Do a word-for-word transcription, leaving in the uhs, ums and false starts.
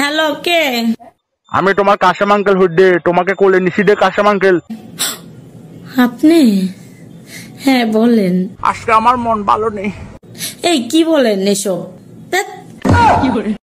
Hello, কে? আমি তোমার Kashem uncle হুড্ডে, তোমাকে কোলে নিছি দে কাশেম আঙ্কেল। আপনি? হ্যাঁ বলেন। আজকে আমার মন ভালো নেই। এই কি বলেন এসব? ধ্যাৎ।